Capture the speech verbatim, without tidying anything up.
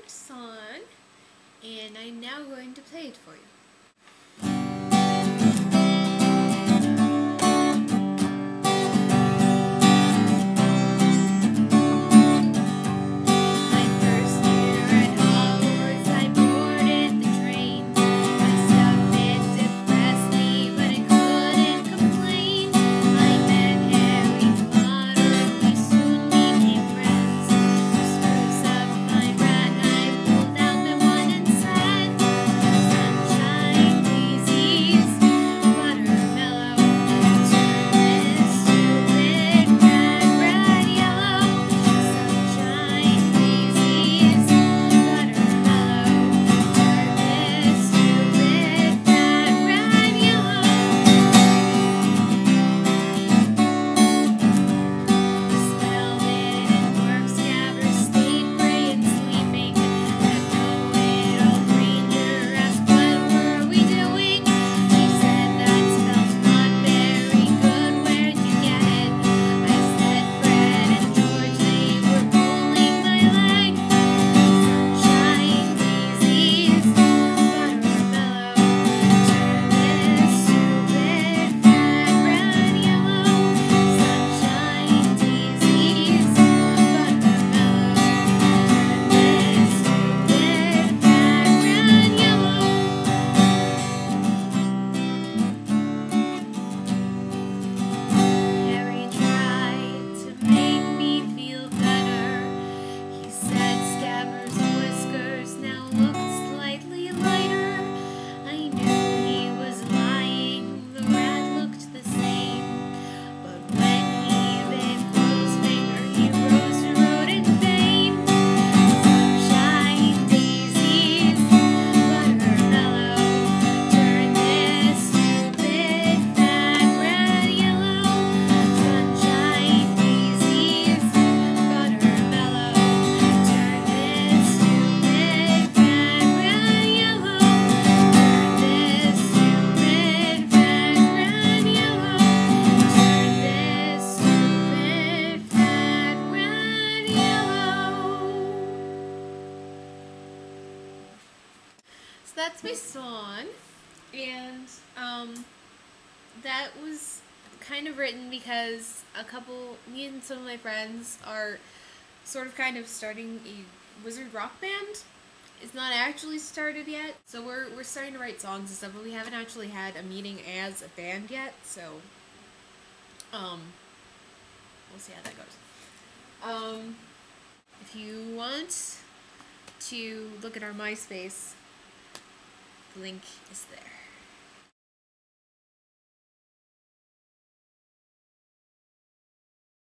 song, and I'm now going to play it for you. My first year at Hogwarts, I boarded the train. My stuff, it depressed me, but I couldn't complain. I met Harry Potter, we soon became friends. To spruce up my rat, I pulled out the one and said, "Sunshine, daisies, butter, mellow, turn this stupid red, red, yellow. Sunshine, daisies, butter, mellow, turn this stupid red, red, yellow." The spell didn't work, Scabbers stayed gray and sleeping. That know-it-all Granger asked what were we doing. She said that spell's not very good, where'd you get it? I said Fred and George, they were pulling my leg. Sunshine, daisies, butter, mellow, turn this stupid red, red, yellow. Sunshine, daisies, butter, mellow, turn this stupid red, red, yellow. Harry tried to make me feel better. He said Scabbers' whiskers now looked slightly lighter. I knew he was lying, the rat looked the same. But when he bit Quill's finger, he rose and wrote in vain. Sunshine, daisies, butter, mellow, turn this stupid fat red, yellow. Sunshine, daisies, butter, mellow, turn this stupid fat red, yellow. Turn this stupid fat red, yellow. Turn this stupid fat red, yellow. So that's my song, and um, that was kind of written because a couple, me and some of my friends are sort of kind of starting a wizard rock band. It's not actually started yet, so we're we're starting to write songs and stuff, but we haven't actually had a meeting as a band yet. So, um, we'll see how that goes. Um, if you want to look at our MySpace, the link is there.